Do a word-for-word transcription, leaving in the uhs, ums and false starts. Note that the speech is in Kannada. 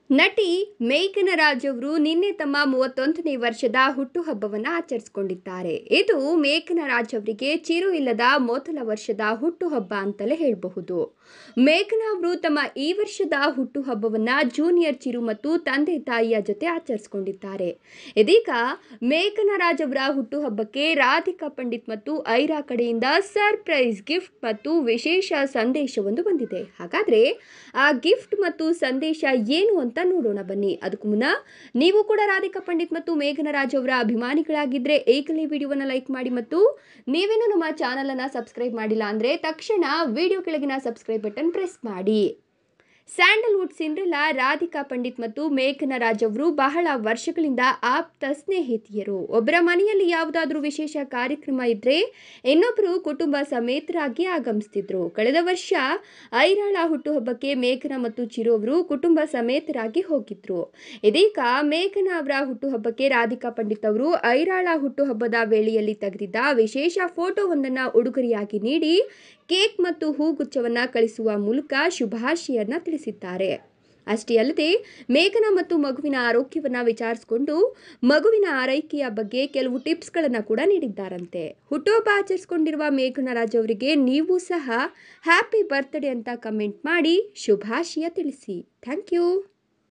ನಟಿ ಮೇಘನ ರಾಜ್ ಅವರು ನಿನ್ನೆ ತಮ್ಮ ಮೂವತ್ತೊಂದನೇ ವರ್ಷದ ಹುಟ್ಟುಹಬ್ಬವನ್ನು ಆಚರಿಸಿಕೊಂಡಿದ್ದಾರೆ. ಇದು ಮೇಘನ ರಾಜ್ ಅವರಿಗೆ ಚಿರು ಇಲ್ಲದ ಮೊದಲ ವರ್ಷದ ಹುಟ್ಟುಹಬ್ಬ ಅಂತಲೇ ಹೇಳಬಹುದು. ಮೇಘನ ಅವರು ತಮ್ಮ ಈ ವರ್ಷದ ಹುಟ್ಟುಹಬ್ಬವನ್ನು ಜೂನಿಯರ್ ಚಿರು ಮತ್ತು ತಂದೆ ತಾಯಿಯ ಜೊತೆ ಆಚರಿಸಿಕೊಂಡಿದ್ದಾರೆ. ಇದೀಗ ಮೇಘನ ರಾಜ್ ಅವರ ಹುಟ್ಟುಹಬ್ಬಕ್ಕೆ ರಾಧಿಕಾ ಪಂಡಿತ್ ಮತ್ತು ಐರಾ ಕಡೆಯಿಂದ ಸರ್ಪ್ರೈಸ್ ಗಿಫ್ಟ್ ಮತ್ತು ವಿಶೇಷ ಸಂದೇಶವೊಂದು ಬಂದಿದೆ. ಹಾಗಾದ್ರೆ ಆ ಗಿಫ್ಟ್ ಮತ್ತು ಸಂದೇಶ ಏನು ಅಂತ ನೋಡೋಣ ಬನ್ನಿ. ಅದಕ್ಕೂ ಮುನ್ನ ನೀವು ಕೂಡ ರಾಧಿಕಾ ಪಂಡಿತ್ ಮತ್ತು ಮೇಘನ ರಾಜ್ ಅವರ ಅಭಿಮಾನಿಗಳಾಗಿದ್ದರೆ ಈಗಲೇ ವಿಡಿಯೋವನ್ನು ಲೈಕ್ ಮಾಡಿ ಮತ್ತು ನೀವೇನು ನಮ್ಮ ಚಾನಲ್ ಅನ್ನು ಸಬ್ಸ್ಕ್ರೈಬ್ ಮಾಡಿಲ್ಲ ಅಂದರೆ ತಕ್ಷಣ ವಿಡಿಯೋ ಕೆಳಗಿನ ಸಬ್ಸ್ಕ್ರೈಬ್ ಬಟನ್ ಪ್ರೆಸ್ ಮಾಡಿ. ಸ್ಯಾಂಡಲ್ವುಡ್ ಸಿಂಡ್ರೆಲಾ ರಾಧಿಕಾ ಪಂಡಿತ್ ಮತ್ತು ಮೇಘನ ರಾಜ್ ಅವರು ಬಹಳ ವರ್ಷಗಳಿಂದ ಆಪ್ತ ಸ್ನೇಹಿತೆಯರು. ಒಬ್ಬರ ಮನೆಯಲ್ಲಿ ಯಾವುದಾದ್ರೂ ವಿಶೇಷ ಕಾರ್ಯಕ್ರಮ ಇದ್ದರೆ ಇನ್ನೊಬ್ಬರು ಕುಟುಂಬ ಸಮೇತರಾಗಿ ಆಗಮಿಸ್ತಿದ್ರು. ಕಳೆದ ವರ್ಷ ಐರಾಳ ಹುಟ್ಟುಹಬ್ಬಕ್ಕೆ ಮೇಘನ ಮತ್ತು ಚಿರು ಅವರು ಕುಟುಂಬ ಸಮೇತರಾಗಿ ಹೋಗಿದ್ರು. ಇದೀಗ ಮೇಘನ ಅವರ ಹುಟ್ಟುಹಬ್ಬಕ್ಕೆ ರಾಧಿಕಾ ಪಂಡಿತ್ ಅವರು ಐರಾಳ ಹುಟ್ಟುಹಬ್ಬದ ವೇಳೆಯಲ್ಲಿ ತೆಗೆದಿದ್ದ ವಿಶೇಷ ಫೋಟೋವೊಂದನ್ನು ಉಡುಗೊರೆಯಾಗಿ ನೀಡಿ ಕೇಕ್ ಮತ್ತು ಹೂಗುಚ್ಛವನ್ನು ಕಳಿಸುವ ಮೂಲಕ ಶುಭಾಶಯನ್ನ ತಿಳಿಸಿದ್ದಾರೆ. ಅಷ್ಟೇ ಅಲ್ಲದೆ ಮೇಘನ ಮತ್ತು ಮಗುವಿನ ಆರೋಗ್ಯವನ್ನು ವಿಚಾರಿಸಿಕೊಂಡು ಮಗುವಿನ ಆರೈಕೆಯ ಬಗ್ಗೆ ಕೆಲವು ಟಿಪ್ಸ್ಗಳನ್ನು ಕೂಡ ನೀಡಿದ್ದಾರಂತೆ. ಹುಟ್ಟುಹಬ್ಬ ಆಚರಿಸಿಕೊಂಡಿರುವ ಮೇಘನ ರಾಜ್ ಅವರಿಗೆ ನೀವು ಸಹ ಹ್ಯಾಪಿ ಬರ್ತ್ಡೇ ಅಂತ ಕಮೆಂಟ್ ಮಾಡಿ ಶುಭಾಶಯ ತಿಳಿಸಿ. Thank you.